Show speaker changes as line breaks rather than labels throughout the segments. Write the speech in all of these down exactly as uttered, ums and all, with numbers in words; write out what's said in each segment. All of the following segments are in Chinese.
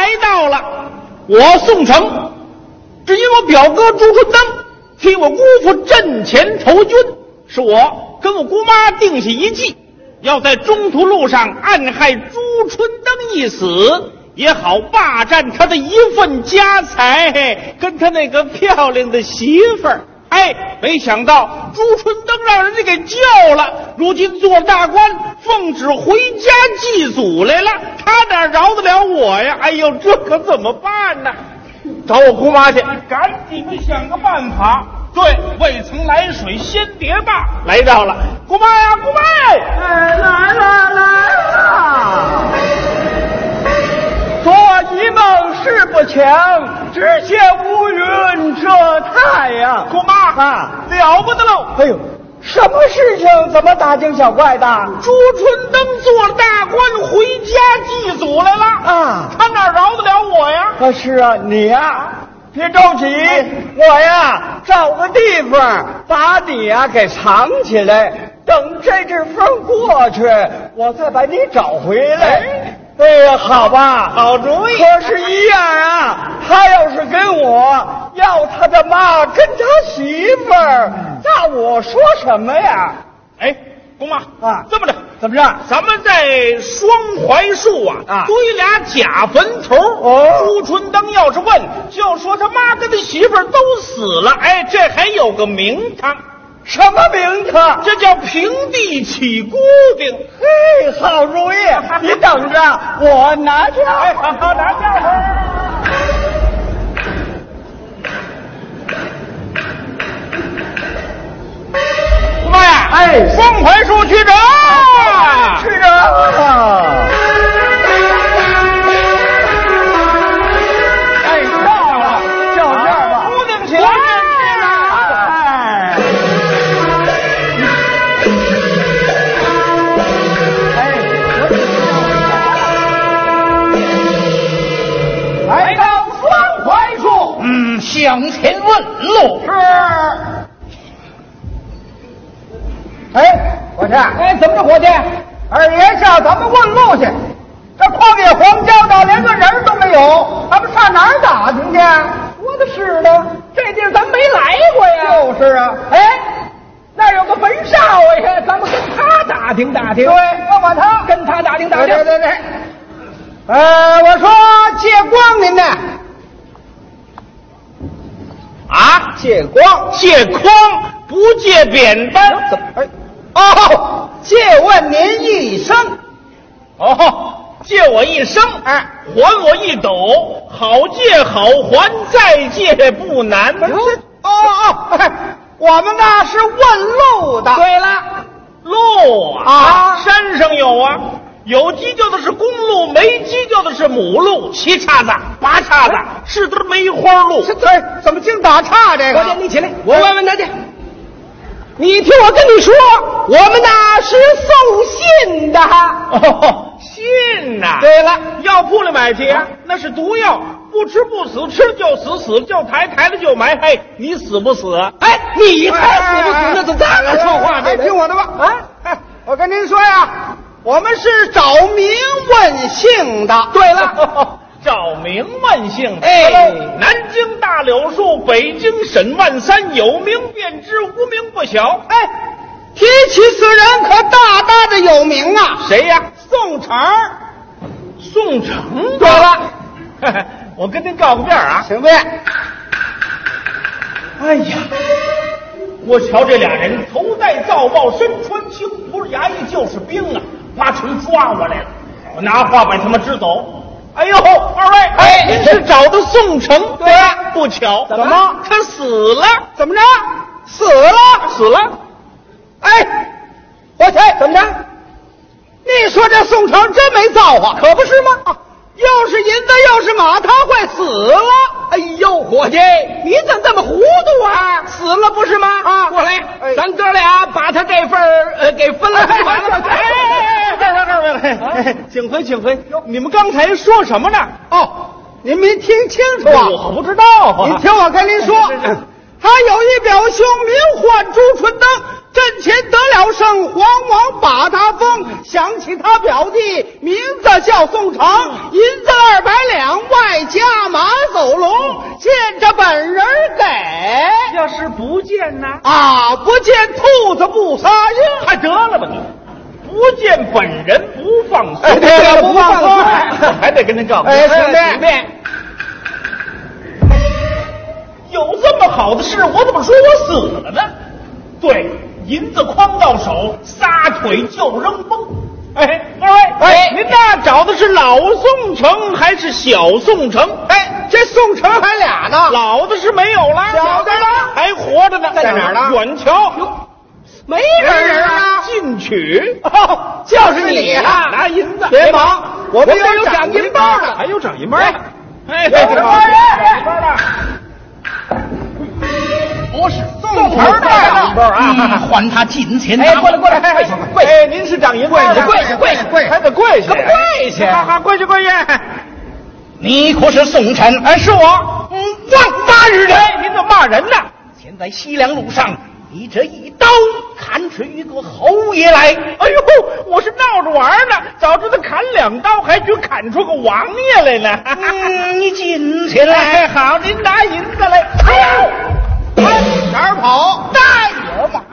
来到了。我宋城只因我表哥朱春登替我姑父阵前投军，是我跟我姑妈定下一计，要在中途路上暗害朱春登一死，也好霸占他的一份家财，跟他那个漂亮的媳妇儿。哎，没想到朱春登让人家给救了，如今做了大官，奉旨回家祭祖来了，他哪饶得了我呀？哎呦，这可怎么办呢？找我姑妈去，赶紧的想个办法。对，未曾来水先蝶罢，来到了。姑妈呀，姑妈！
哎，来了来了！做一梦事不强，只羡乌云遮太阳。
姑妈
啊，
了不得喽！
哎呦，什么事情怎么大惊小怪的？
朱春登做了大官，回家祭祖来了
啊！
他哪饶得了我呀？
啊，是啊，你呀，别着急，我呀找个地方把你呀给藏起来，等这阵风过去，我再把你找回来。哎呀，好吧，
好主意。
可是，一样啊，他要是跟我要他的妈跟他媳妇儿，那我说什么呀？
哎，姑妈
啊，
这么着，
怎么着？
咱们在双槐树啊，
啊
堆俩假坟头。
哦，
朱春登要是问，就说他妈跟他媳妇儿都死了。哎，这还有个名堂。
什么名堂？
这叫平地起孤顶。
嘿，好主意！你等着，我拿去。
哎，好好拿去。姑妈呀，
哎，
双槐树去着，
去着。哎，到了，就这儿吧。
孤顶起来。
来到双槐树，
嗯，向前问路。
是。哎，伙计，哎，怎么着，伙计？二爷是要咱们问路去，这旷野荒郊的，连个人都没有，咱们上哪儿打听去？说的是呢，这地儿咱没来过呀。就是啊。哎，那儿有个坟少爷，咱们跟他打听打听。对，要把他跟他打听打听。对对对。呃，我说借光您呢？
啊，
借光，
借筐不借扁担。
怎么？哎，哦，借问您一声。
哦，借我一生，哎，还我一斗，好借好还，再借不难。
哦哦，我们那是问路的。对了，
路啊，
啊
山上有啊。有犄角的是公路，没犄角的是母路，七叉子、八叉子，是都梅花路。
这对，怎么净打岔这个？
伙计，你起来，
我问问他去。你听我跟你说，我们那是送信的。
哦，信呐、啊。
对了，
药铺里买去啊，那是毒药，不吃不死，吃就死，死就抬，抬了就埋。嘿，你死不死？
哎，你才死不死？那怎么这么说话呢？哎，听我的吧。啊，哎，我跟您说呀。我们是找名问姓的。对了，
找名问姓的。
哎，
南京大柳树，北京沈万三，有名便知，无名不晓。
哎，提起此人可大大的有名啊！
谁呀？
宋成。
宋成。
对了，
我跟您告个遍啊。
请便。
哎呀，我瞧这俩人头戴皂帽，身穿青，不是衙役就是兵啊！八成抓我来了，我拿话把他们支走。哎呦，二位，
哎，
您是找的宋城？
对呀，
不巧，
怎么
他死了？
怎么着？死了？
死了？
哎，伙计，怎么着？你说这宋城真没造化，可不是吗？啊，又是银子又是马，他会死了。哎呦，伙计，你怎么这么糊涂啊？死了不是吗？啊，
过来，
哎、
咱哥俩把他这份呃给分了，
哎、
完了。哎哎，这儿这儿这儿，请回请回。你们刚才说什么呢？
哦，您没听清楚啊？
我不知道啊。
你听我跟您说，他有一表兄名唤朱春登，阵前得了胜，皇王把他封， 想起他表弟名字叫宋成，银子二百两，外加马走龙，见着本人给。
要是不见呢？
啊，不见兔子不撒鹰，
还得了吧你！不见本人不放松，
哎，对了，不放松，
还得跟您告诉
哎，兄弟，
有这么好的事，我怎么说我死了呢？对，银子筐到手，撒腿就扔崩。哎，二位，
哎，
您那找的是老宋城还是小宋城？
哎，这宋城还俩呢，
老的是没有了，
小的呢
还活着呢，
在哪儿呢？
远瞧，
没人啊，
进取，
哦，就是你啊！
拿银子，
别忙，我们
这
有长银包的，
还有长银包的。哎，
这是包
的。
不是宋城的长银包啊！
还他金钱！
哎，过来过来，
跪下跪下！哎，您是长银包的，
跪下跪下跪下，
还得跪下，
跪下！
好好跪下跪下！
你可是宋晨？
哎，是我。
嗯，王八日人！
您怎么骂人呢？
现在西凉路上，你这一刀砍出一个侯爷来！
哎呦，我是闹着玩呢，早知道砍两刀，还去砍出个王爷来呢。
嗯，你进去来。
哎，好，您拿银子来。
哎呦，哪儿跑？带有马。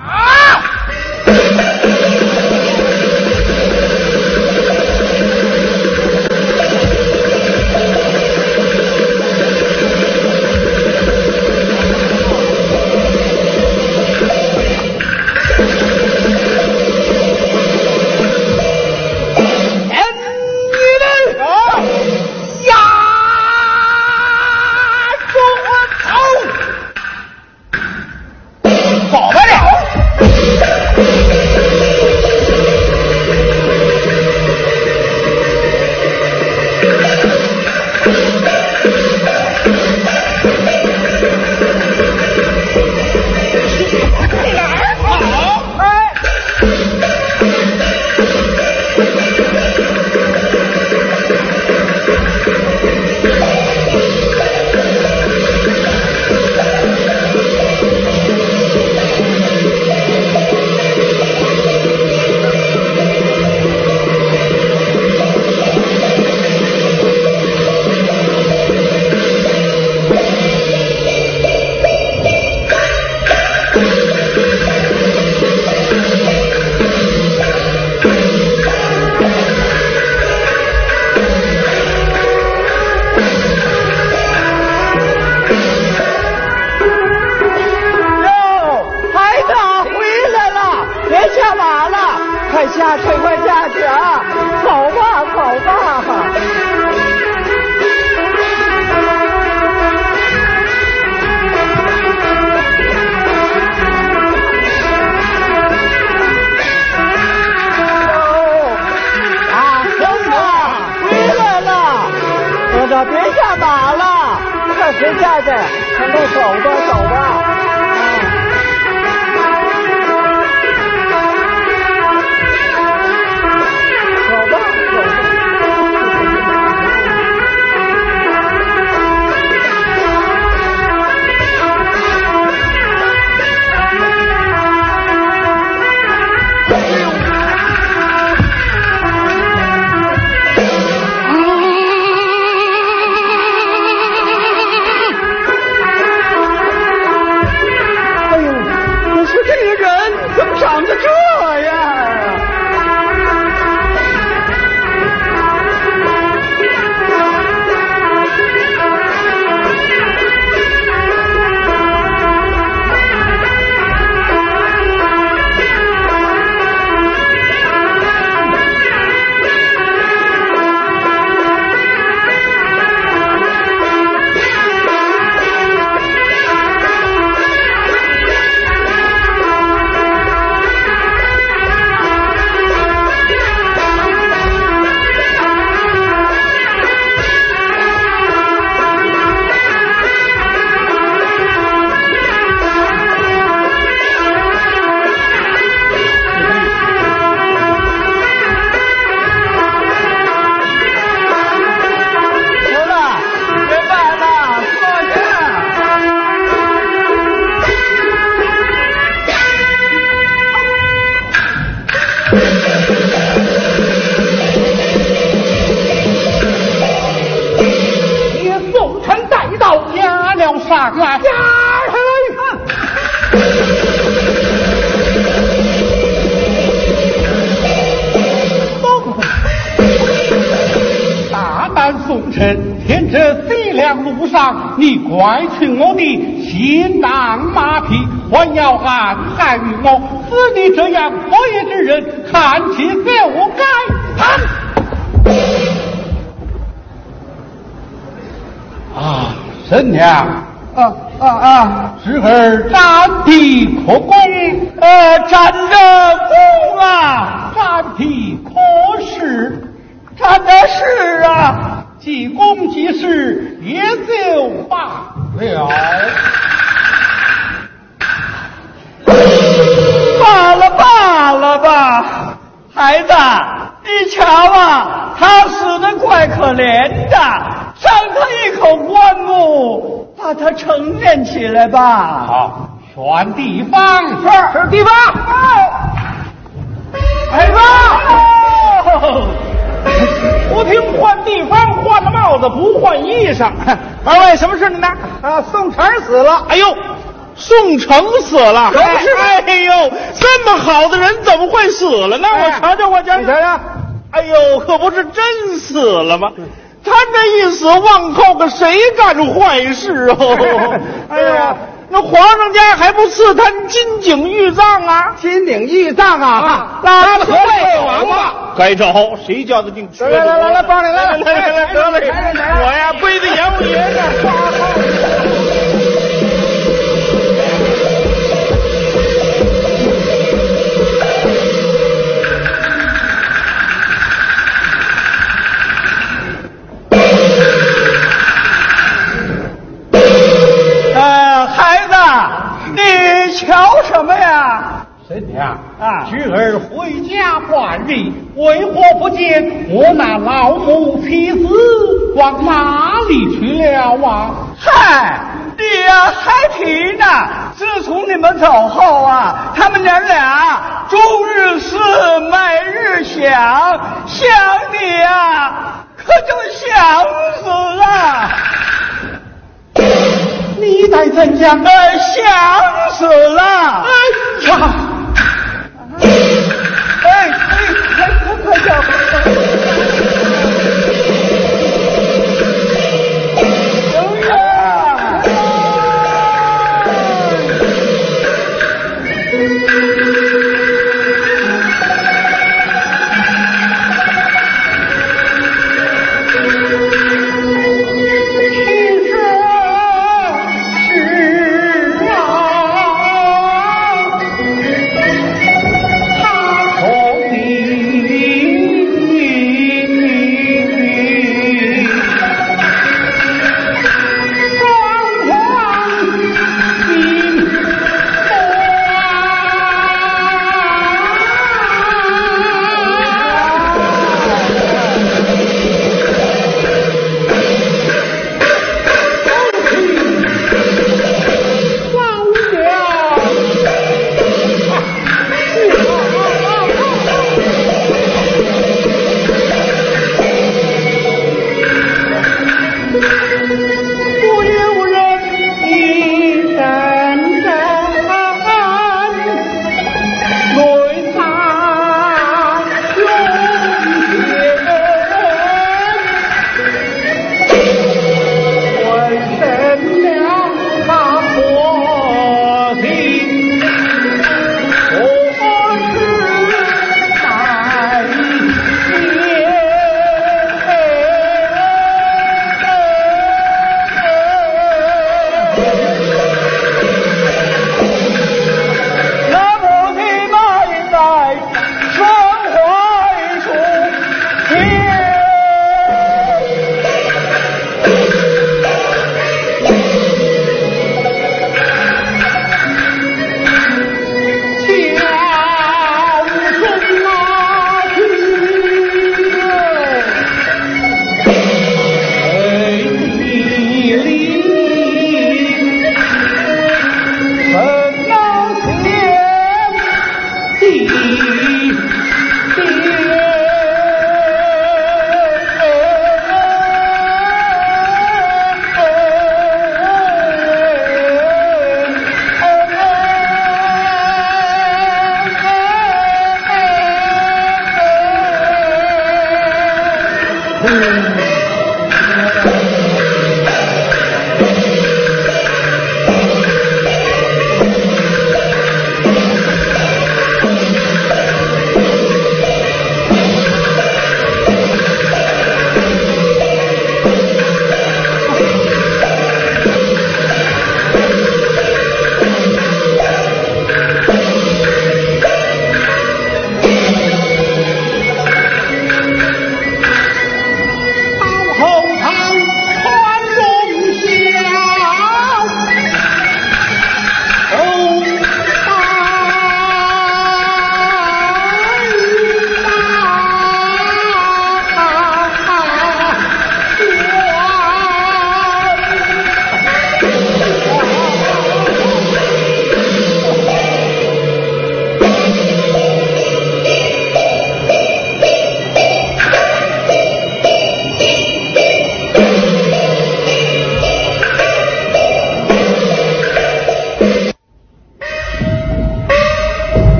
下去，快下去啊！走吧，走吧。啊，兄弟，回来了！哥哥，别下马了，快回家去，快走吧，走吧。
宋晨，天这西凉路上，你怪群我的新郎马匹，还要暗害于我，似你这样不义之人，看其就该判。啊，神娘。
啊啊啊！
侄儿战地可功，
呃，战得功啊，
战地可是，
战的是啊，
既功即事，也就罢了。
罢了罢了吧，孩子，你瞧啊，他死的怪可怜的，赏他一口棺木，把他承认起来吧。
好，选地方，
是是地方。
孩子，不听换地方，换了帽子不换衣裳。二位什么事呢？
啊，宋晨死了。
哎呦，宋城死了。
有事吗？
哎呦，这么好的人怎么会死了呢？
哎
我瞧瞧，我瞧
你瞧瞧。
哎呦，可不是真死了吗？他这一死，往后个谁干坏事哦？哎呀，那皇上家还不赐他金鼎玉杖啊？
金鼎玉杖啊！
那
何为王吧？
该找谁叫他定？
来来来来来，帮你来
来来来，得嘞！我呀，背着阎王爷呢。呃，孩子，你瞧什么呀？
神娘
啊
侄儿回家半日，为何不见我那老母妻子往哪里去了啊？
嗨，你呀还提呢！自从你们走后啊，他们娘俩终日思，每日想，想你呀，可就想死了。
你在怎讲？
呃，想死了！
哎呀！
哎哎，快快快叫！刘月，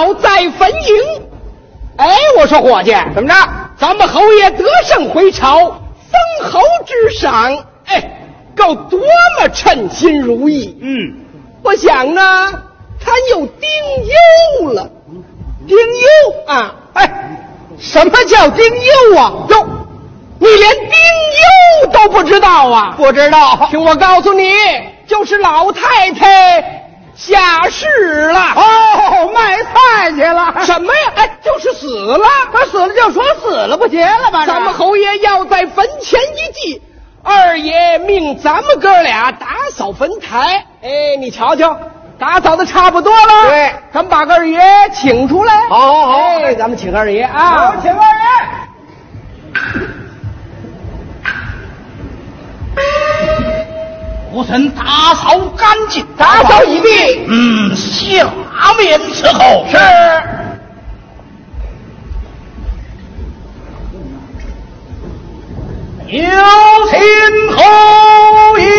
要再分营。哎，我说伙计，怎么着？咱们侯爷得胜回朝，封侯之赏，哎，够多么称心如意。
嗯，
我想呢，他又丁忧了。丁忧啊？哎，什么叫丁忧啊？哟，你连丁忧都不知道啊？
不知道。
听我告诉你，就是老太太下世了。
哦，卖菜去了。
什么呀？哎，就是死了。
他死了就说死了，不结了吧？
咱们侯爷要在坟前一祭，二爷命咱们哥俩打扫坟台。哎，你瞧瞧，打扫的差不多了。
对，
咱们把个二爷请出来。
好好好，
哎，咱们请二爷啊！
好，请二爷。
吾臣打扫干净，
打扫已毕。
嗯，下面伺候。
是。
有请侯爷。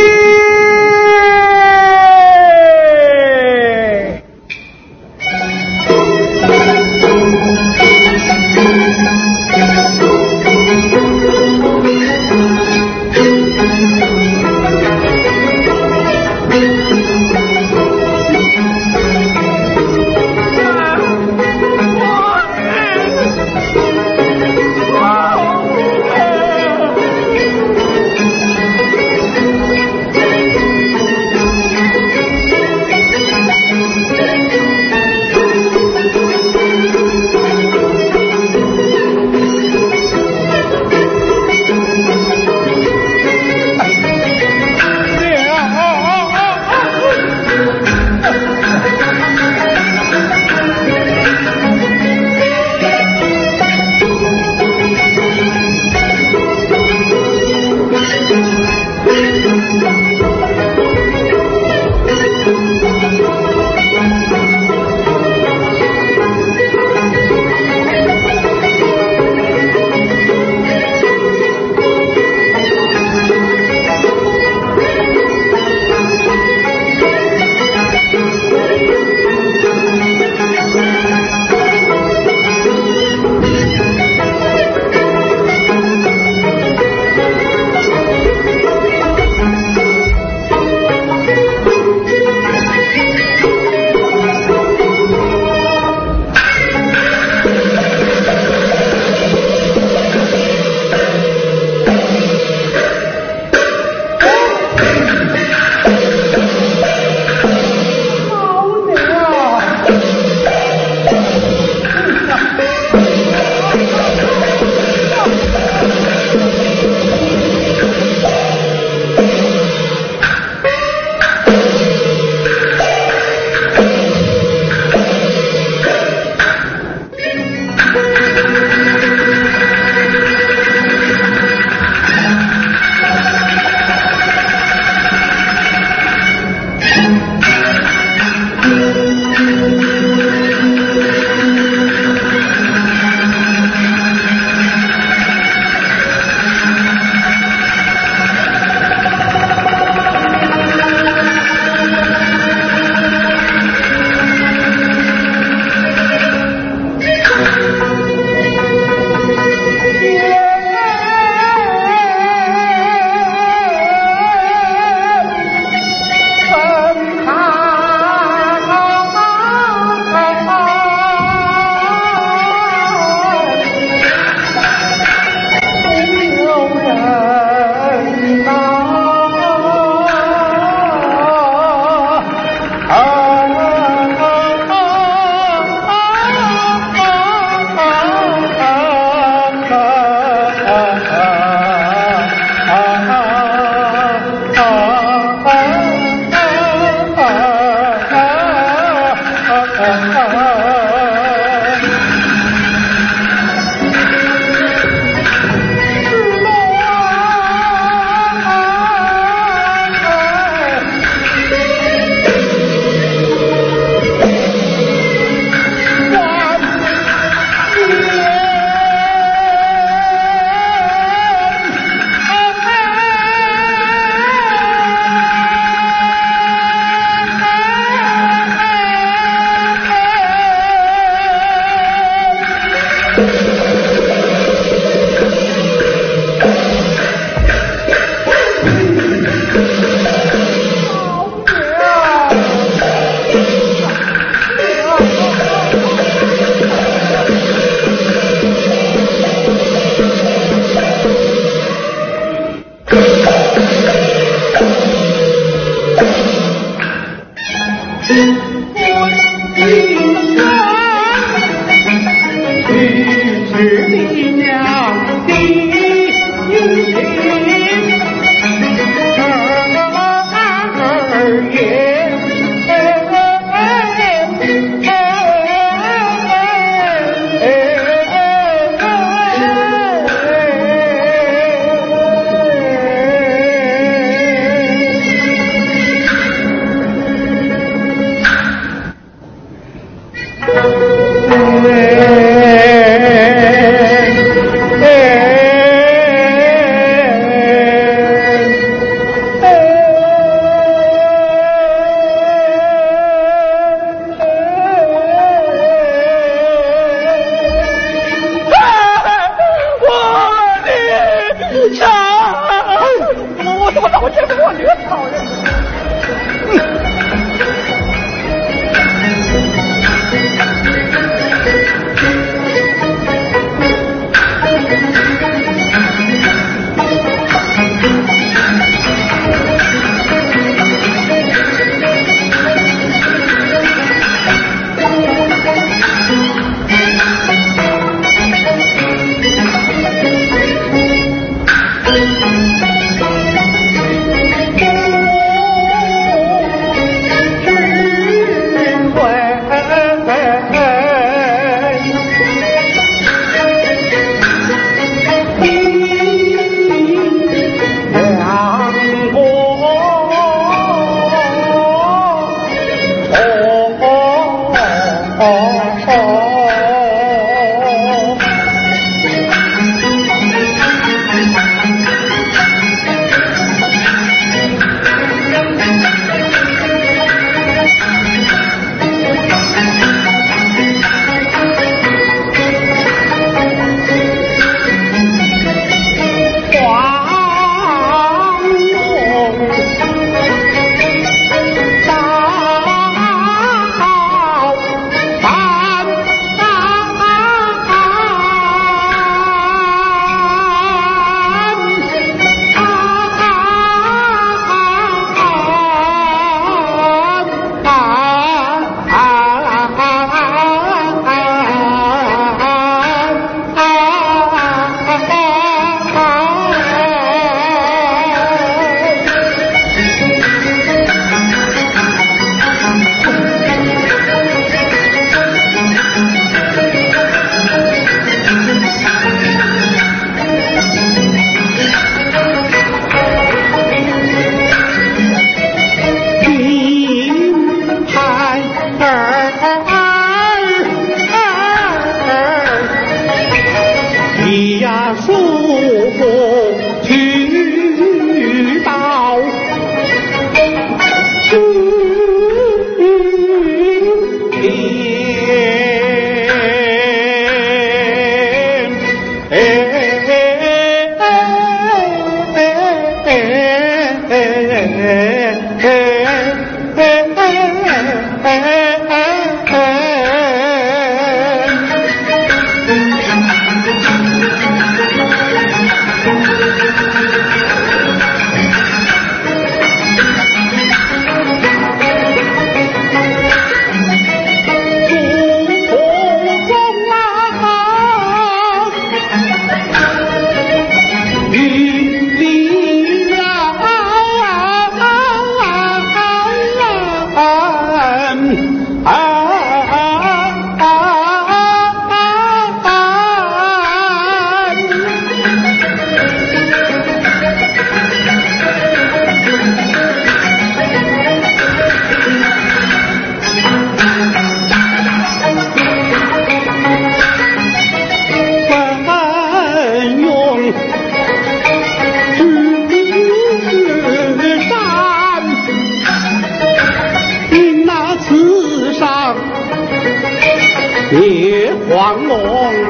夜黄龙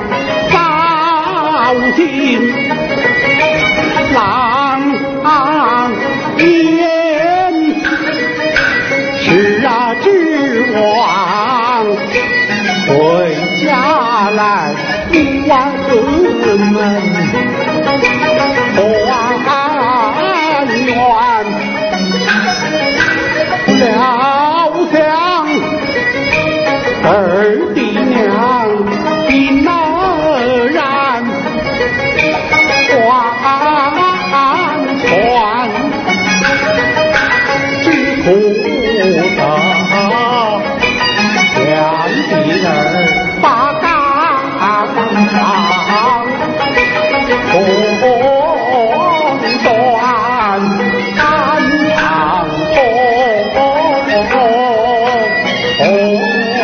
照进狼烟，是啊，之王回家来望子们团圆，料想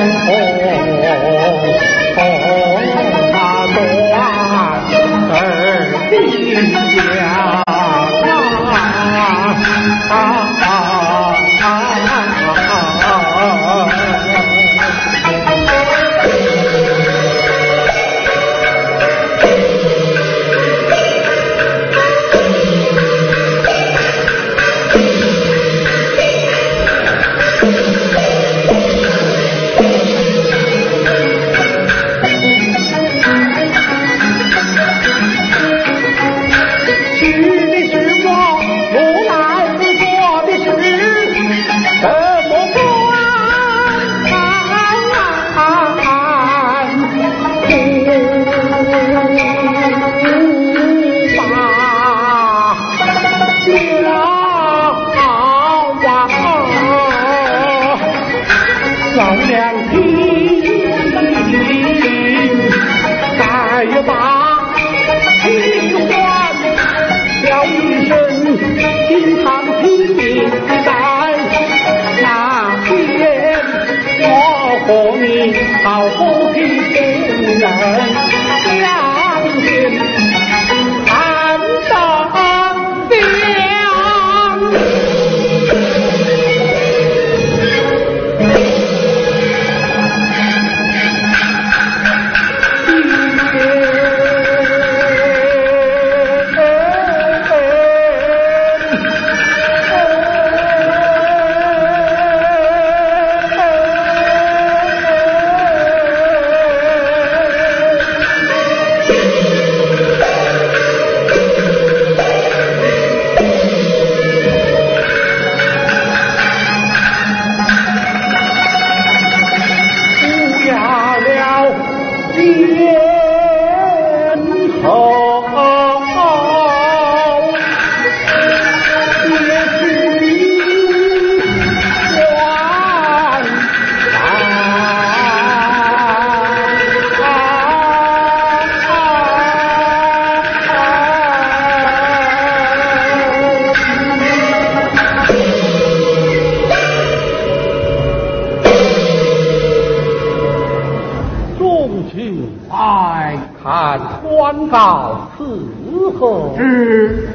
官告伺候。
是。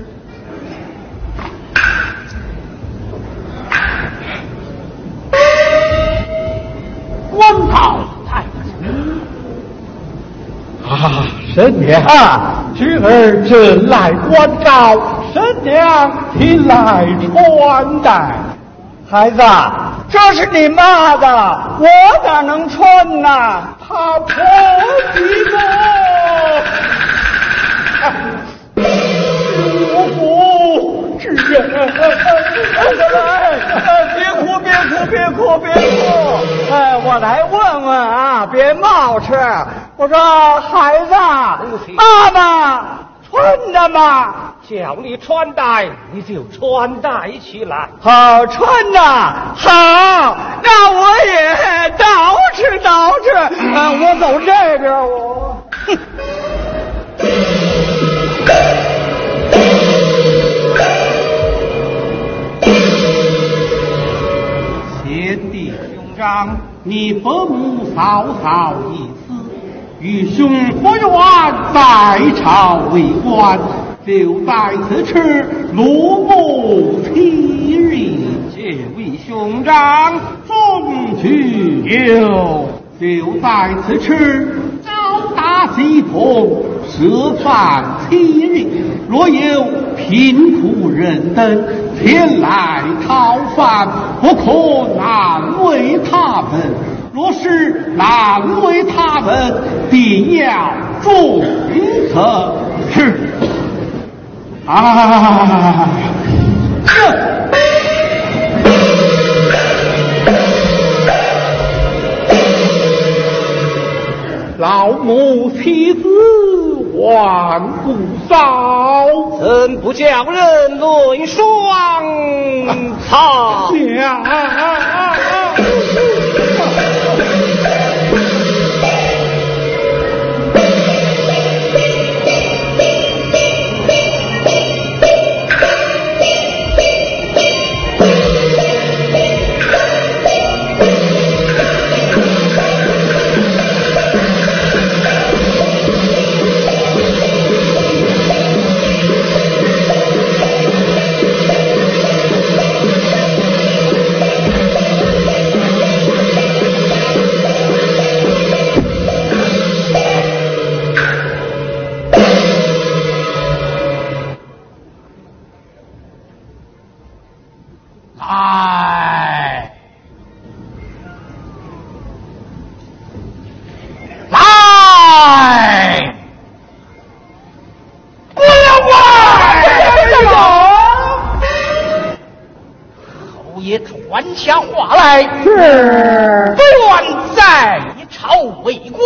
官告太子。啊，神娘啊，侄儿正来官告，神娘请来穿戴。
孩子，这是你妈的，我哪能穿呐？
他婆媳妇。我不知人，
别哭，别哭，别哭，别哭！哎，我来问问啊，别冒失。我说，孩子，妈妈穿的吗？
叫你穿戴，你就穿戴起来。
好穿呐，好，那我也捯饬捯饬。嗯，我走这边，我。哼。
贤弟兄长，你父母嫂嫂一死，愚兄不愿在朝为官，就在此时怒目体日，
这位兄长
中举有，就在此时招打西风，设饭七日，若有贫苦人等前来讨饭，不可难为他们；若是难为他们，必要重责。是啊，这。老母妻子万不少，
怎不叫人论双草
呀？
来，
是不愿在朝为官，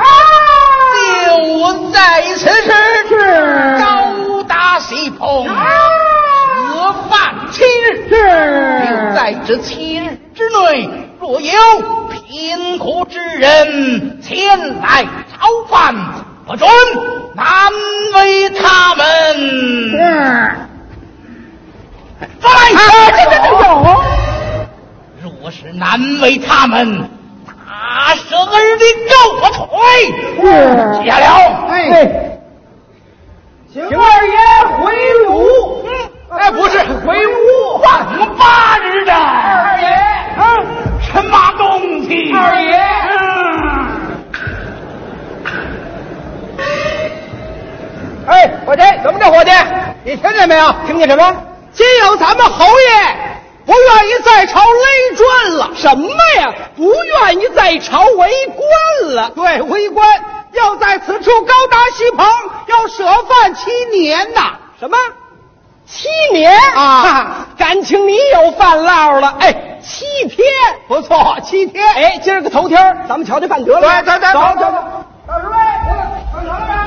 就在此时
是
高大喜捧，此犯七日，
是
就在这七日之内，若有贫苦之人前来朝犯，不准难为他们。
是。
抓来！
这这这有。
若是难为他们，大蛇儿的狗腿。
是
下了。
哎，请二爷回鲁。
哎，不是回屋，万八日的。
二爷，
啊，什么东西？
二爷。哎，伙计，怎么着，伙计？你听见没有？听见什么？今有咱们侯爷不愿意在朝勒专了。什么呀？不愿意在朝为官了？对，为官要在此处高大喜捧，要舍饭七年呐。什么？七年啊？感情你有饭落了。哎，七天，不错，七天。哎，今儿个头天，咱们瞧这饭得了。对对对，走走走。老师位，上场了吧？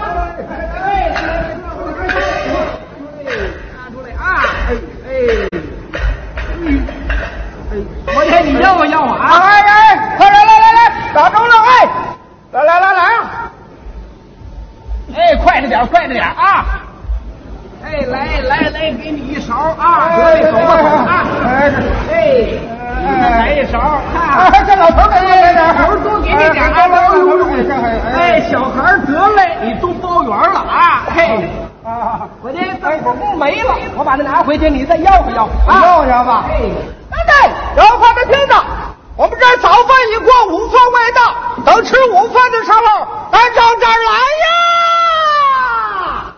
拿出来啊！哎哎，嗯，哎，我天，你要我要我啊！哎哎，快来来来来，打中了！哎，来来来来啊！哎，快着点，快着点啊！哎，来来来，给你一勺啊！得嘞，走吧啊！哎哎，来一勺啊！这老头给我来点，头多给你点啊！哎，小孩得嘞，你都包圆了啊！嘿。啊！我这等会儿工没了，我把它拿回去，你再要不要？啊，要要吧。哎，哎对，有话没听到？我们这儿早饭已过，午饭未到，等吃午饭的时候，咱上这儿来呀！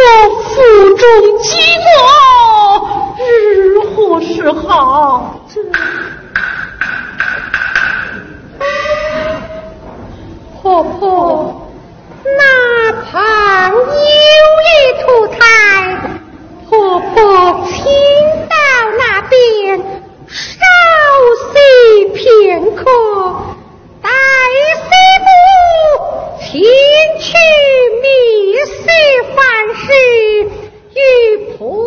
我腹中寂寞，日何是好？这婆婆，
那旁有一土台，婆婆请到那边稍息片刻，待师傅前去密室办事，与婆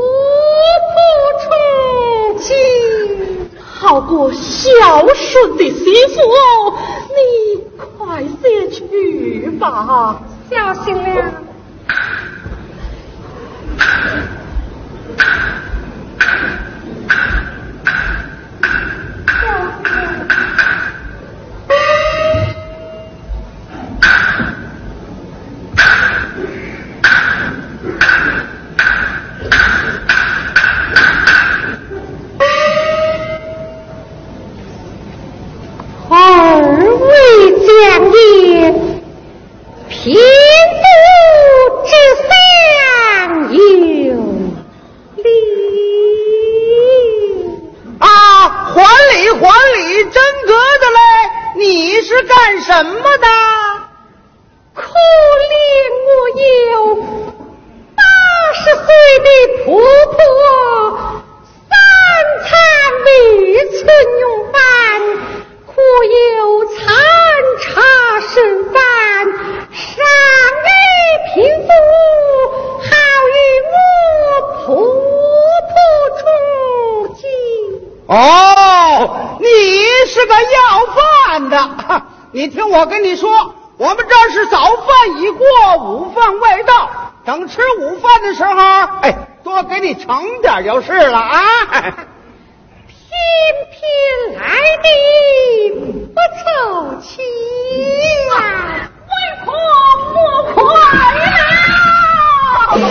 婆重聚。
好过孝顺的媳妇，你快些去吧。
小心了。二位将爷，贫妇之相有礼。
啊，还礼还礼，真格的嘞！你是干什么的？
可怜我有八十岁的婆婆，三餐未曾用饭，可有残茶剩饭，尚未贫妇，好与我婆婆重聚。
哦，你是个要饭的。你听我跟你说，我们这儿是早饭已过，午饭未到。等吃午饭的时候，哎，多给你盛点就是了啊。
偏偏来的不凑齐呀，为何莫快呀？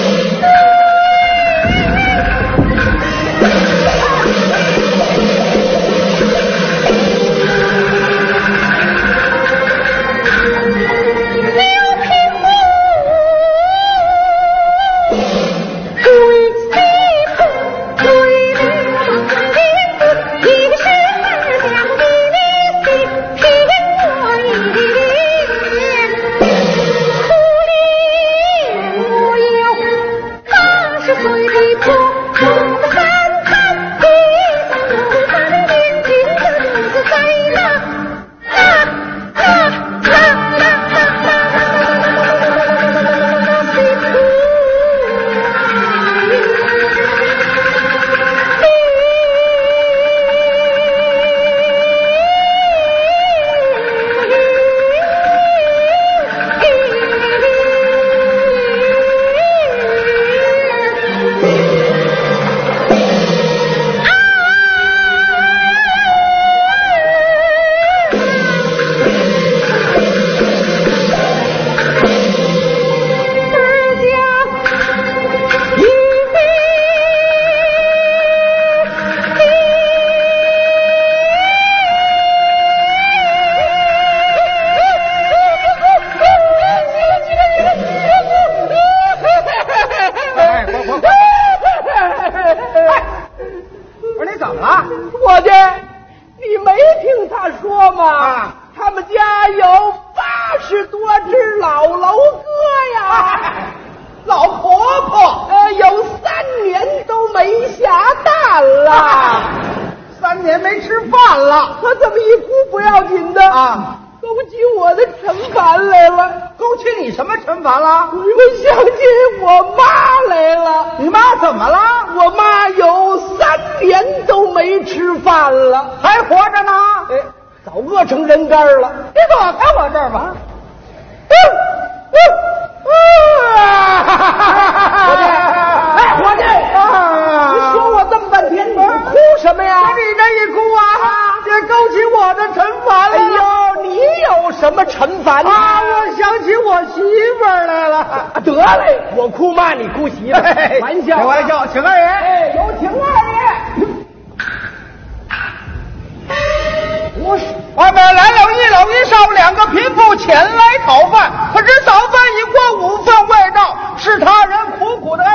前来讨饭，可知早饭已过，午饭未到，是他人苦苦的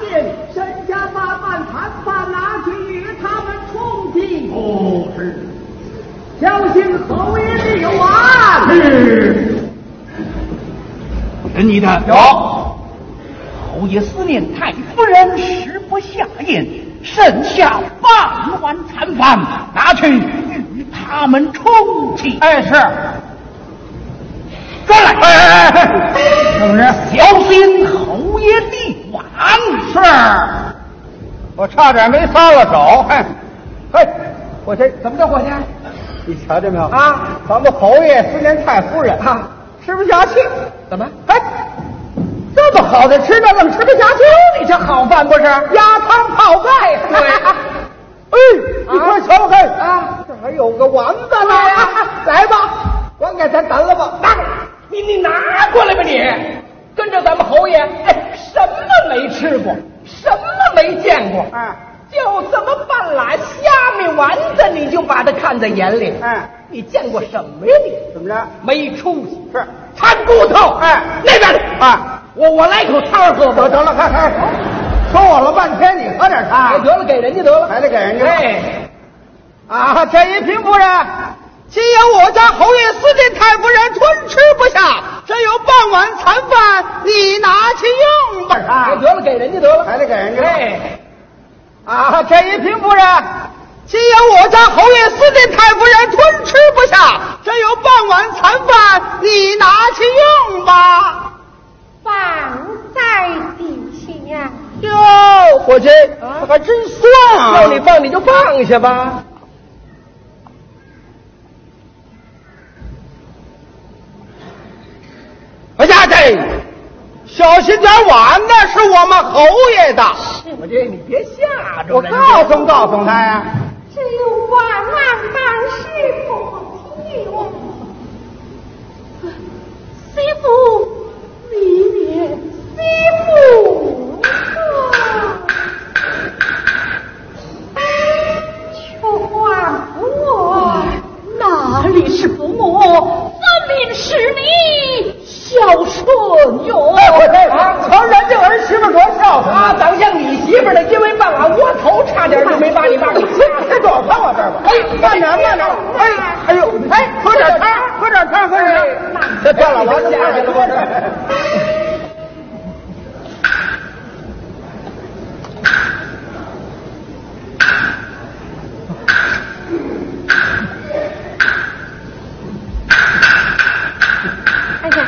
年，身家八万残饭拿去与他们充饥。
哦，是。
小心侯爷立完。
是。
是你的
有。
侯爷思念太夫人，食不下咽，剩下半碗残饭，拿去与他们充饥。
哎，是。
转来！
哎哎哎，是不是？
小心侯爷立碗。
是。我差点没撒了手。嘿，嘿，伙计，怎么着，伙计？你瞧见没有啊？咱们侯爷思念太夫人啊，吃不下去。怎么？哎，这么好的吃的，怎么吃不下去？你这好饭不是？鸭汤泡盖。对。哎，你快瞧看啊，这还有个丸子呢。来吧，我给咱等了吧。
拿，你你拿过来吧你。跟着咱们侯爷，哎，什么没吃过，什么没见过，
哎，
就这么半拉虾米丸子，你就把它看在眼里，
哎，
你见过什么呀你？
怎么着？
没出息，
是
馋骨头，
哎，
那边的，
啊，
我我来口汤喝吧。
得得了，看看，说我了半天，你喝点汤，
哎，得了，给人家得了，
还得给人家。
哎，
啊，这一平夫人，既有我家侯爷思念太夫人，吞吃不下，这有半碗残饭，你拿去用吧。
哎，得了，给人家得了，
还得给人家。
哎，
啊，这一平夫人，既有我家侯爷思念太夫人，吞吃不下，这有半碗残饭，你拿去用吧。
放在地下。
哟，伙计，这还真算啊！
要你放你就放下吧。
哎呀，这小心点碗，那是我们侯爷的。
伙计，你别吓着
我
人家。
告诉告诉他呀。
只有万万办事不听。媳妇，里面媳妇啊，却还我，哪里是父母，分明是你孝顺哟。
啊，瞧人家儿媳妇多孝顺
啊，长像你媳妇儿的，因为半碗窝头，差点就没把你爸给掐
这多放我这儿吧。哎，慢点慢点。哎，哎呦，哎，喝点汤，喝点汤，喝点汤。这断了，我下去了，我这。
哎呀，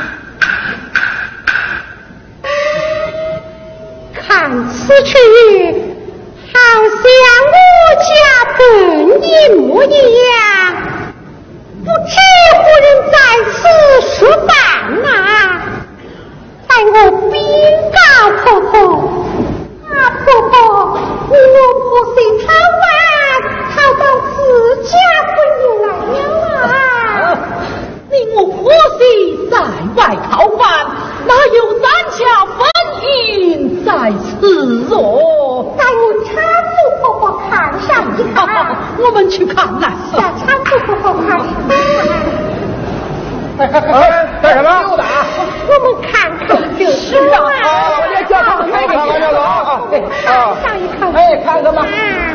看此去，好像我家本一模一样，不知夫人在此说饭呐？待我禀告婆婆，啊婆婆，你我婆媳讨饭，讨到自家本来了啊！
你我婆媳在外讨饭，哪有咱家分银在此哦？
待我搀扶婆婆看上一看，
我们去看来。
让搀扶婆婆看上一看。
哎，干什么？
溜达。
我们看看就是啊。
啊，我这叫他们开
看看这个啊。
看上一看。
哎，看看吧。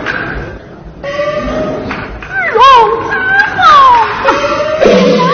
荣之后。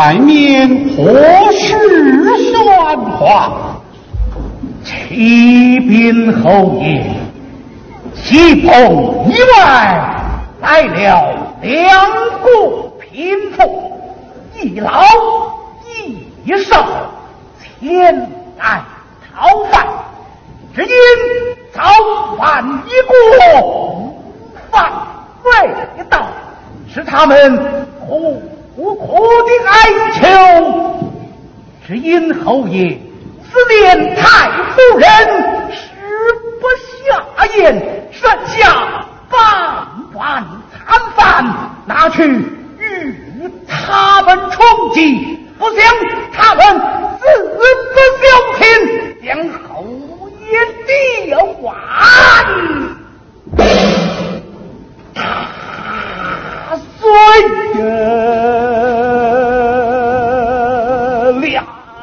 外面何时喧哗？启禀侯爷，西棚以外来了两个贫妇，一老一少，前来讨饭，只因早饭已过，无饭未到，使他们苦苦的哀求，只因侯爷思念太夫人，食不下咽，剩下半碗残饭拿去与他们充饥，不想他们自不相拼，将侯爷的碗打碎了。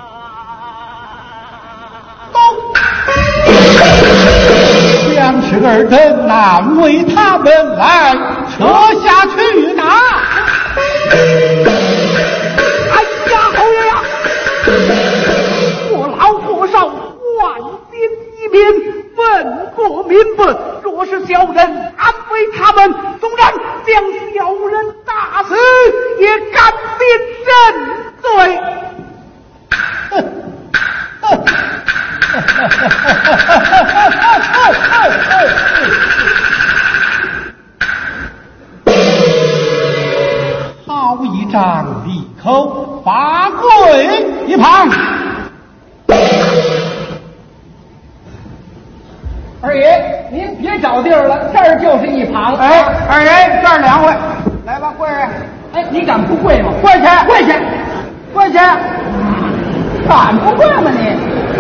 将士儿等难为他们来撤下去拿。
哎呀，侯爷呀，我老和尚万斤一面，愤过民愤，若是小人安慰他们，纵然将小人打死，也甘心认罪。
好一张利口，罚跪一旁。
二爷，您别找地儿了，这儿就是一旁。哎，二爷，这儿两位，来吧，跪下。哎，你敢不跪吗？跪下，跪下，跪下。敢不跪吗你？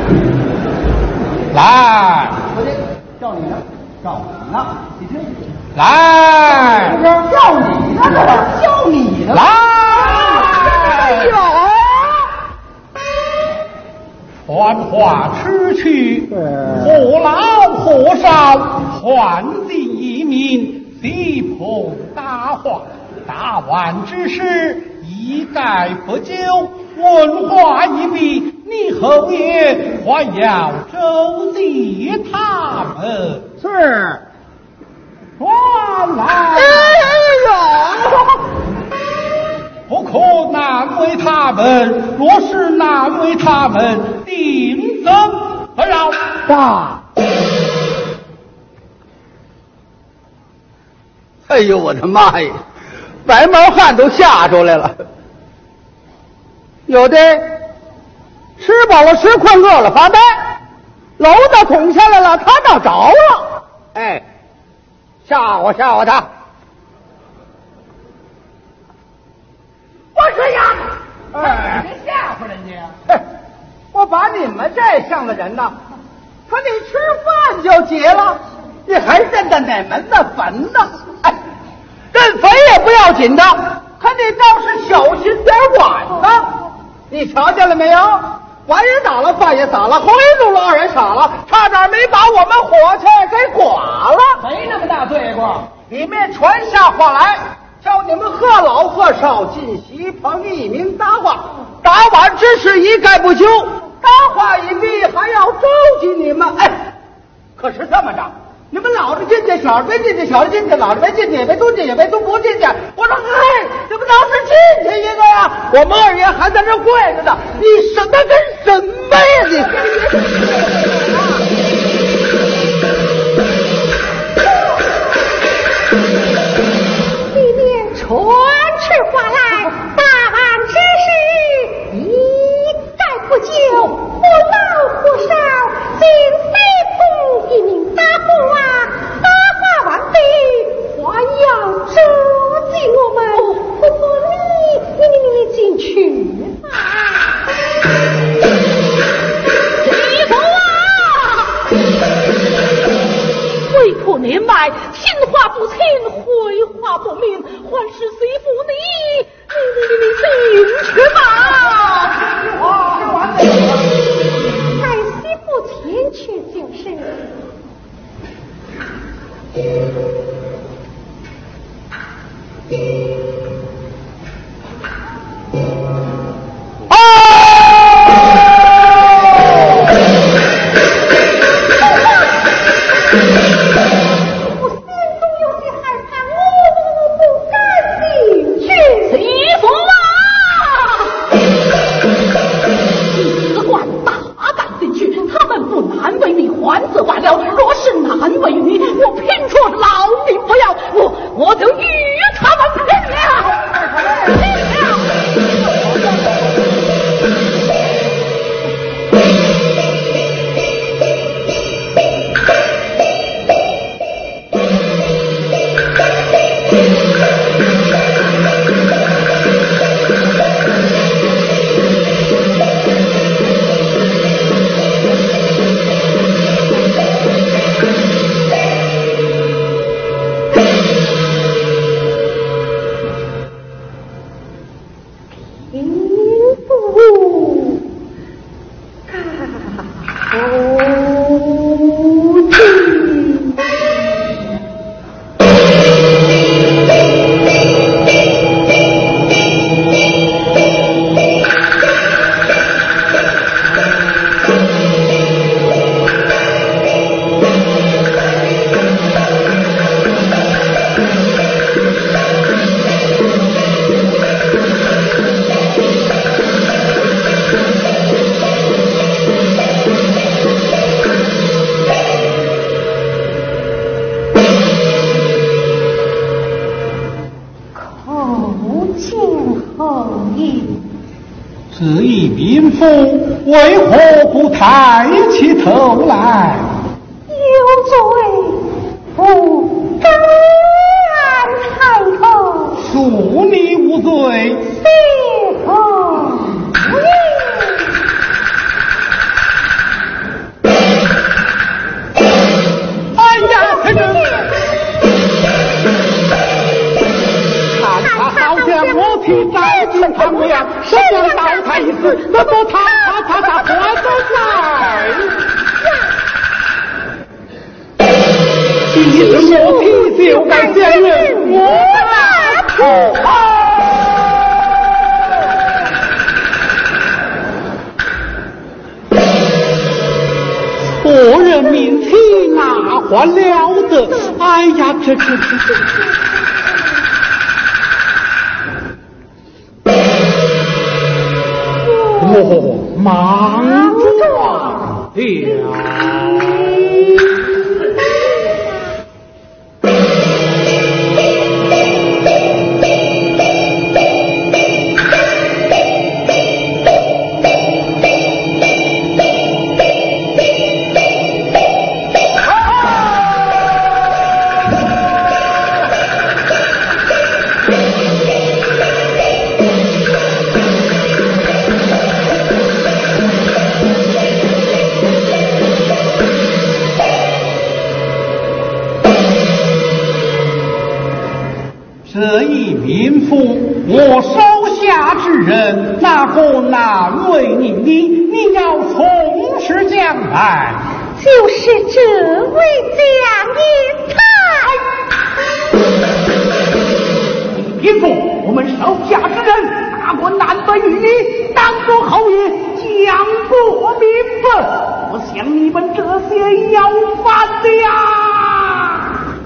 来，
我这叫你呢，叫你呢，你听。
来，
叫你呢，这是叫你呢。
来，
哎呦！
传话吃去，或老或少，唤进一名，西棚大话，大碗之事，一概不究。问话一毕，你侯爷还要周济他们。
是。
传来。
哎呦！
不可难为他们，若是难为他们，定怎不饶？
爸！哎呦，我的妈呀！白毛汗都吓出来了。有的吃饱了吃困，饿了发呆，楼子捅下来了，他倒着了。哎，吓唬吓唬他。我说呀，哎，别吓唬人家呀！嘿，我把你们这样的人呐，可你吃饭就结了，你还认得哪门子坟呢？哎，认坟也不要紧的，可你倒是小心点碗呢。你瞧见了没有？碗也打了，饭也洒了，红也怒了，二也傻了，差点没把我们火柴给剐了。没那么大罪过，里面传下话来，叫你们贺老贺少进席棚一鸣答话，打碗之事一概不休，答话一毕还要召集你们。哎，可是这么着，你们老的进去，小的没进去，小的进去，老的没进去，也没蹲进，也没蹲不进去。我说，嗨，你们倒是进去一个呀！我们二爷还在这跪着呢，你什么跟什么呀你？
里面传出话来，大碗之事一概不究，或老或少，尽非同一名大户啊！大话完毕，还要召集我们，不做你你你你进去啊！
媳妇啊！为破年迈，听话不听，回话不明，还是媳妇你你你你进去吧！
带媳妇前去就是。
此一民妇为何不抬起头来？
有罪不敢抬头，
恕你无罪。
谢后
哎呀，太人！看他好像我替在进堂梁，手上倒他一次，那多他他他他快走来！你是我替就该相认，我来不好。错人命体哪还了得？哎呀，这这这这！我莽撞了。这一民妇，我手下之人，哪个难为你？你你要从实讲来。
就是这位蒋英台。
民妇，我们手下之人，哪个难为于你？当作后爷讲过名分，我想你们这些要饭的呀！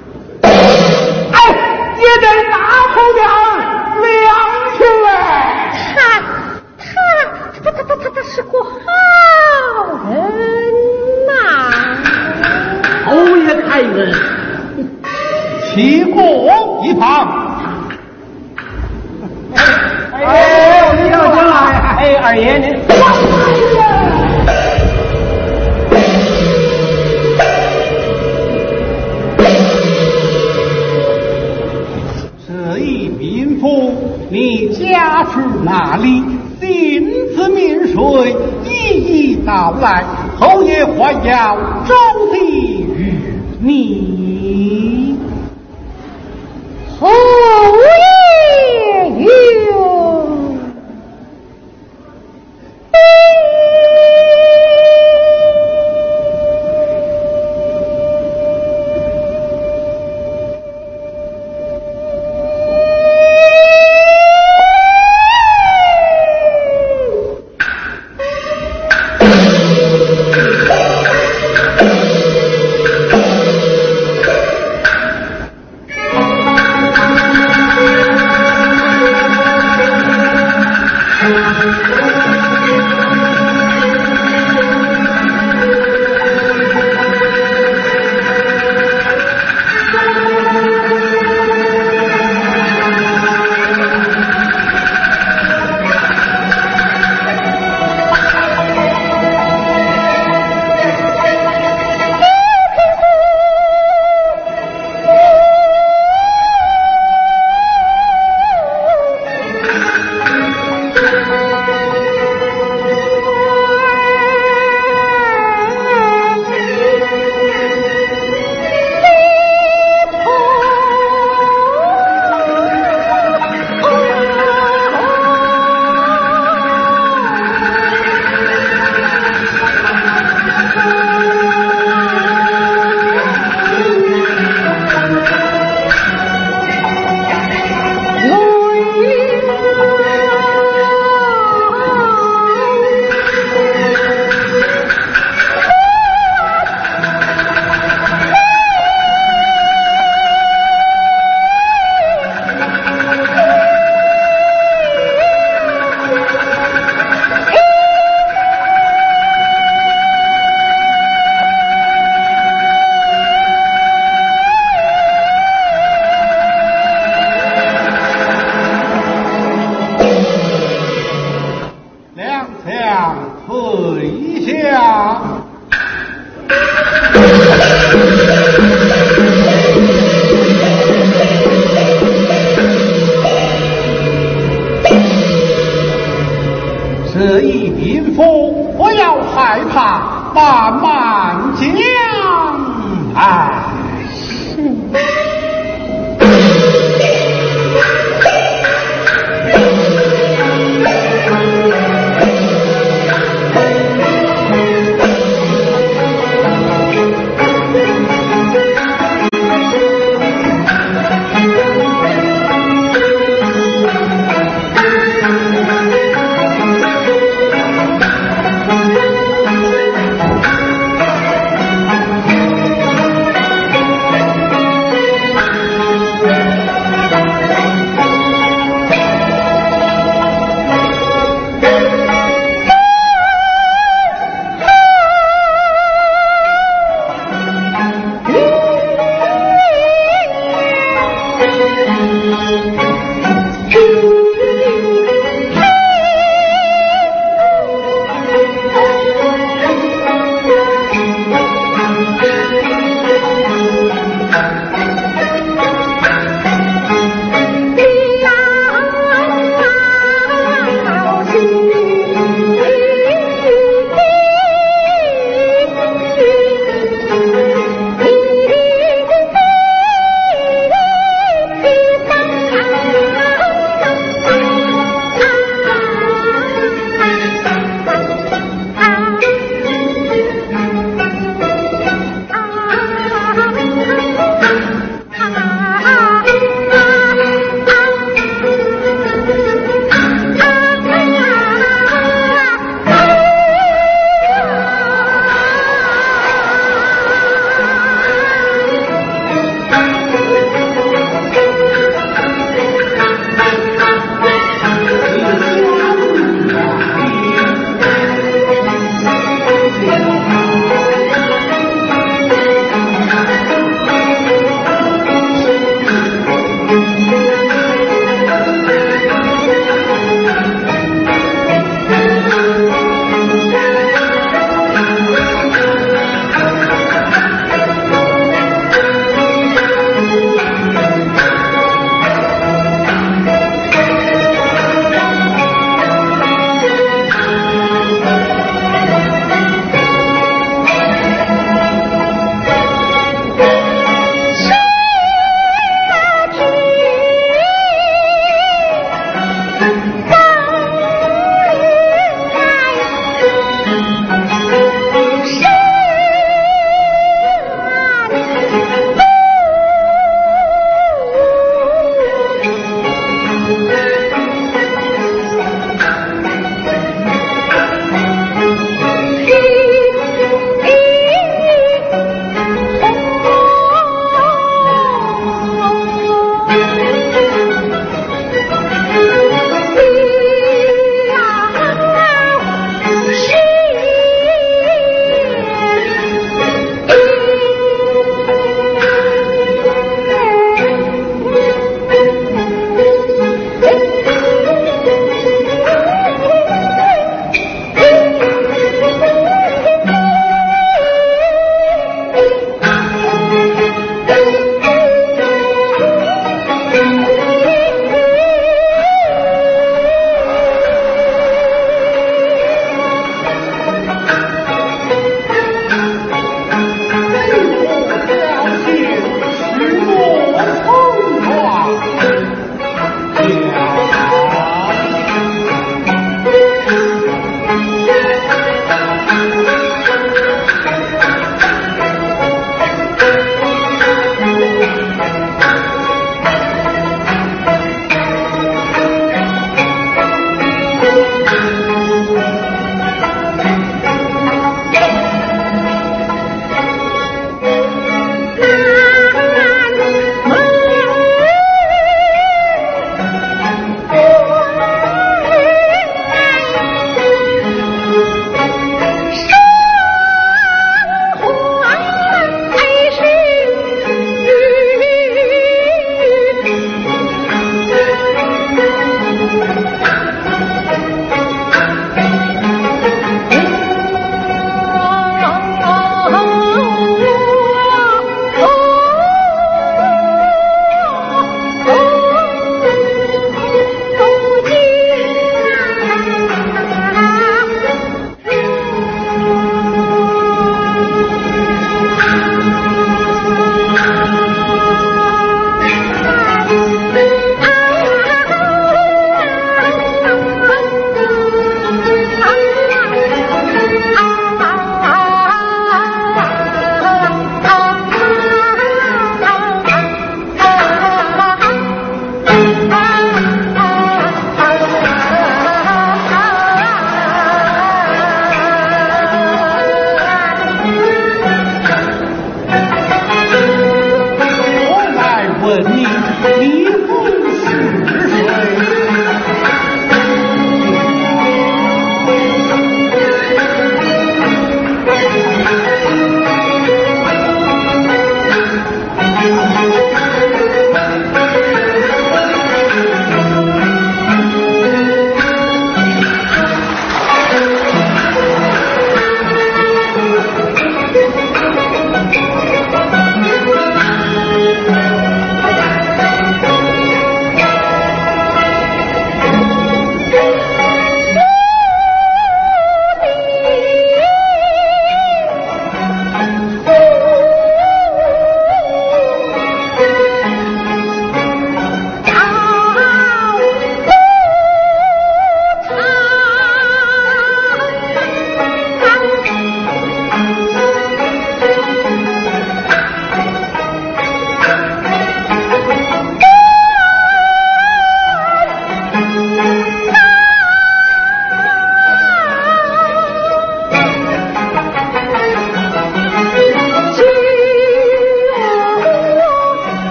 哎。也得拿出点粮去嘞！
他他他他他他他是个好人呐！
侯爷开恩，起过一旁。
哎，你等等啊！哎，二爷您。
民妇，你家住哪里？姓字名谁？一一道来，侯爷还要周地于你。
侯爷有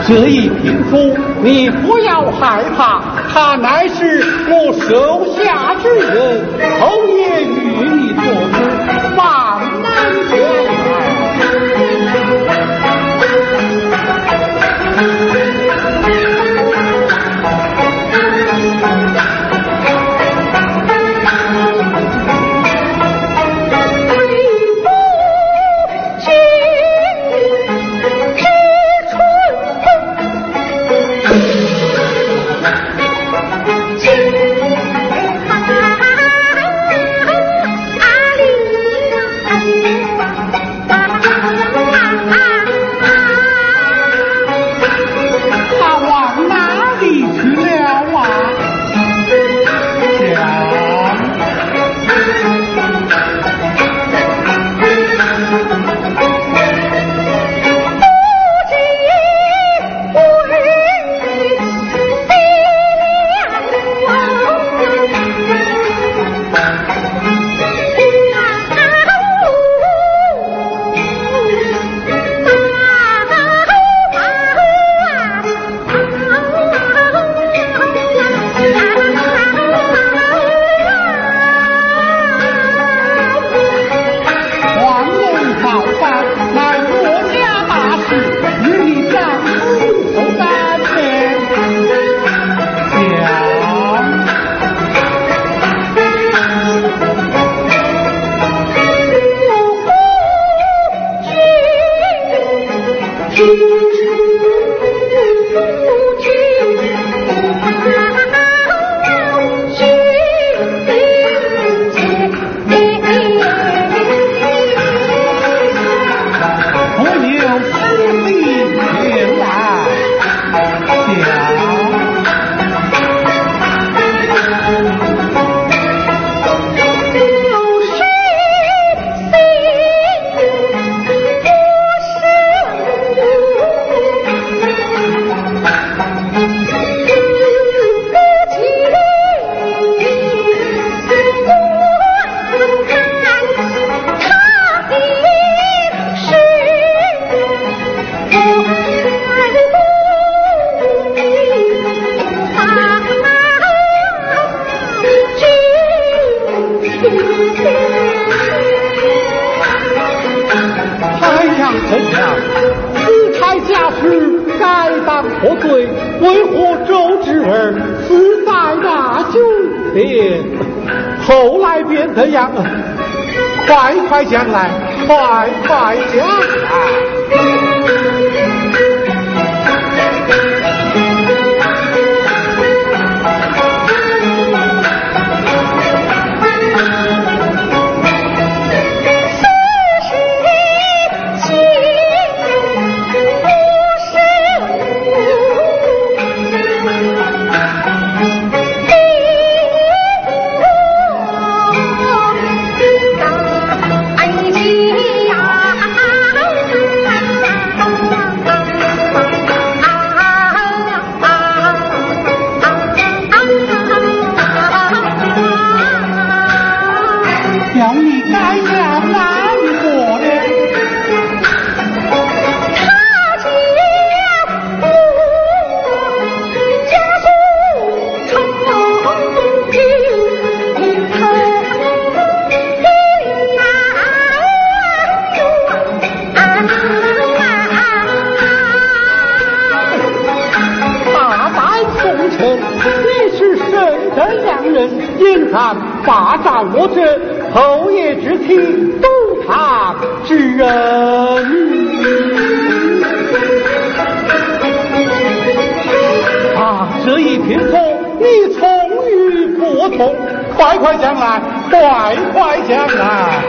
这一贫妇，你不要害怕，他乃是我手下之人，侯爷与你做主，万难相爱。后来便这样，快快将来，快快将来。霸占我这侯爷之妻，督堂之人。啊，这一贫妇，你从与不从？快快将来，快快将来！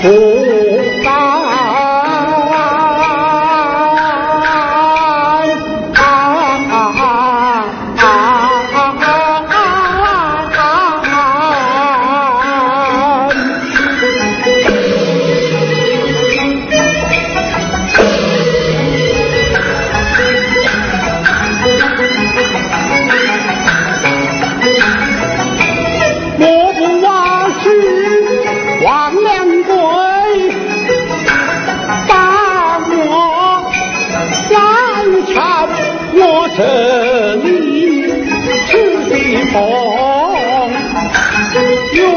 不敢。这里是地方有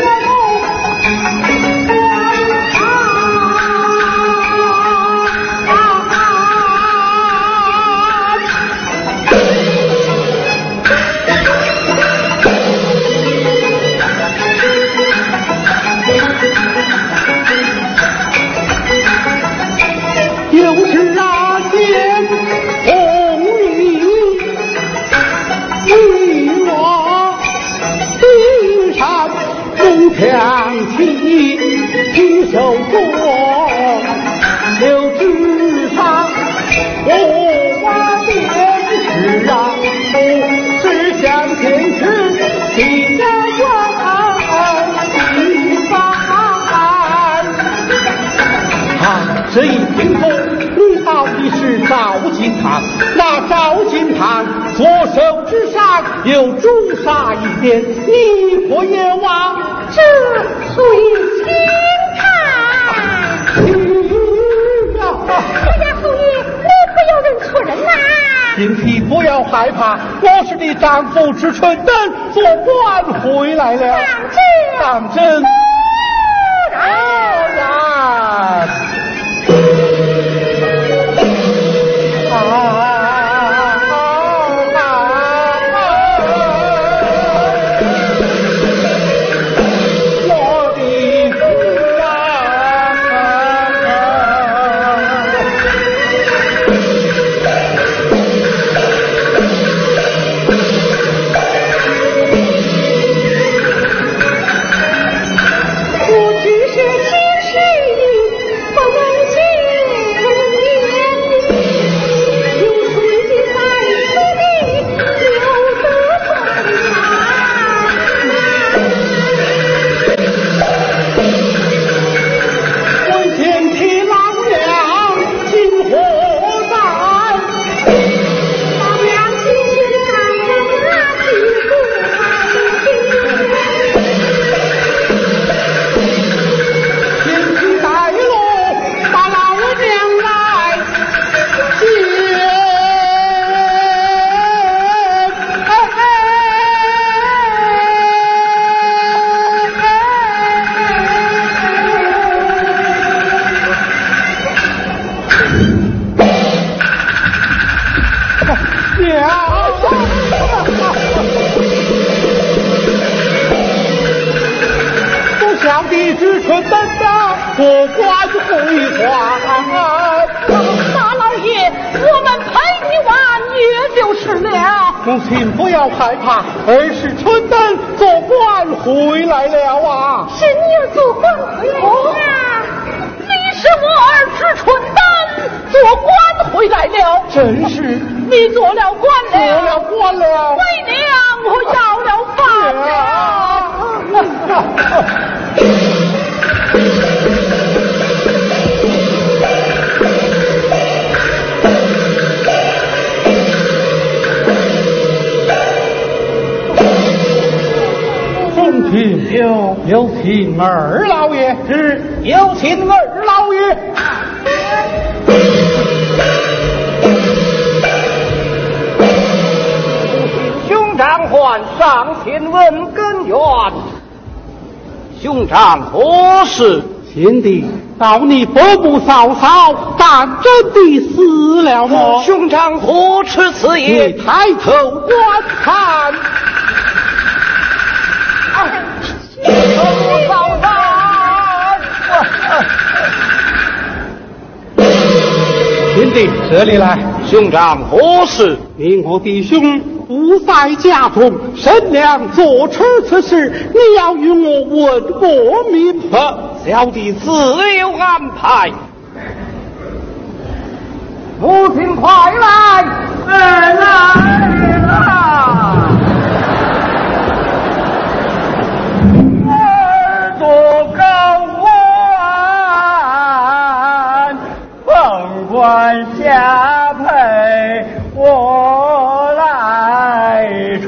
有时那些想起几首歌，柳枝上我花便是啊，不是向前去几家万一番。啊，这一听说你到底是赵金堂，那赵金堂左手之上有朱砂一片，你不也忘？
这虽轻看，我家素爷，你不要认错人呐！
金皮不要害怕，我是你丈夫之春灯，做官回来了。当真？当真。当然。啊！过关回还，
大老爷，我们陪你玩也就是了。
母亲不要害怕，儿是春灯做官回来了啊！
是你要做官回来了啊！
你是我儿之春灯做官回来了，
真是
你做了官了，
做了官了，
为娘我要了饭了。
有有请二老爷，
是有请二老爷。兄长唤上前问根源，兄长何事？
贤弟，道你伯母嫂嫂，但真的死了吗？
兄长何出此言？
你抬头观看。
嫂嫂，
贤弟，这里来。
兄长何事？
你我弟兄不在家中，神娘坐持此事，你要与我问过明白。
了的自有安排。
母亲快来！来来啦！耳朵高官，凤冠下配我来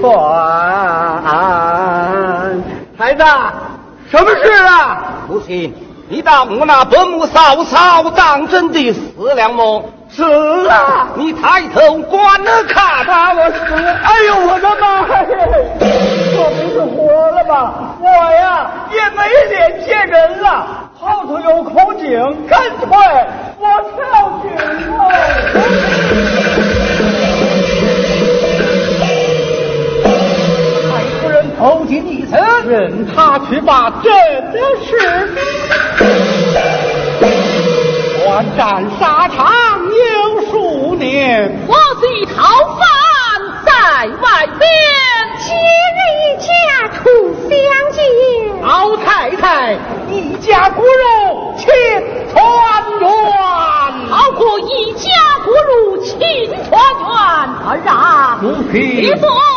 传。孩子，什么事啊？
母亲，你当我那本母嫂嫂当真的死了么？
死了！
你抬头观了看，
把我死！哎呦，我的妈呀！这不是活了吗？我呀也没脸见人了，后头有口井，干脆我跳井了。
太夫人投进一层，任他去吧，真的是短战沙场有数年，
我是逃犯在外边，
今日一家初相见。
老太太一家骨肉情团圆，
好过一家不如情团圆。而然，
奴婢
你说